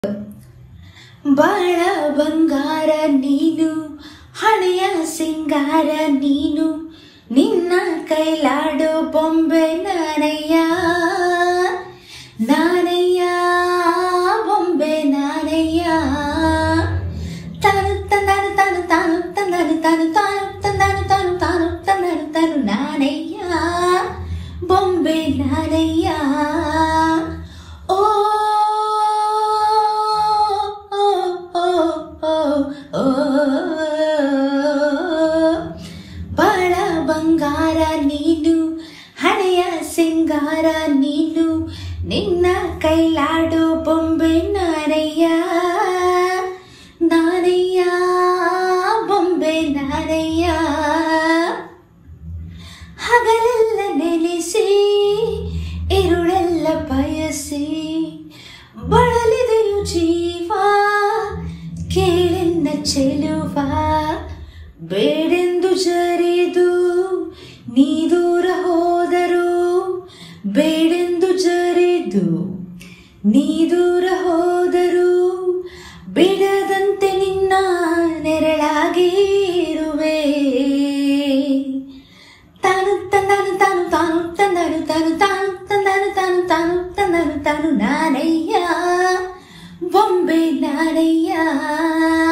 ಬಾಳ ಬಂಗಾರ ನೀನು, ಹಣೆಯ ಸಿಂಗಾರ ನೀನು, ನಿನ್ನ ಕೈಲಾಡೋ ಬೊಂಬೆ ನಾನಯ್ಯ, ನಾನಯ್ಯ ಬೊಂಬೆ ನಾನಯ್ಯ. ತಾನು ತಂದಾನು ತಾನು ತಾನು ತಂದಾನು ತಾನು ತಾನು ತಂದಾನು ತಾನು ತಾನು ತಂದಾನು ತಾನು ನಾನಯ್ಯ ಬೊಂಬೆ ನಾನಯ್ಯ. ಬಾಳ ಬಂಗಾರ ನೀನು, ಹಣೆಯ ಸಿಂಗಾರ ನೀನು, ನಿನ್ನ ಕೈಲಾಡೋ ಬೊಂಬೆ ನಾನಯ್ಯ, ನಾನಯ್ಯ ಬೊಂಬೆ ನಾನಯ್ಯ. ಹಗಲೆಲ್ಲ ನೆನೆಸಿ ಇರುಳೆಲ್ಲ ಬಯಸಿ ಬಳಲಿದೆಯು ಜೀವ, ಕೇಳೆನ್ನ ಚೆಲುವ, ಬೇಡೆಂದು ಜರಿದು ನೀ ದೂರ ಹೋದರು, ಬೇಡೆಂದು ಜರಿದು ನೀ ದೂರ ಹೋದರು, ಬಿಡದಂತೆ ನಿನ್ನ ನೆರಳಾಗಿ ಇರುವೆ. ತಾನು ತಂದಾನು ತಾನು ತಾನು ತಂದಾನು ತಾನು ತಾನು ತಂದಾನು ತಾನು ತಾನು ತಂದಾನು ತಾನು ನಾನಯ್ಯ ಬೊಂಬೆ ನಾನಯ್ಯ.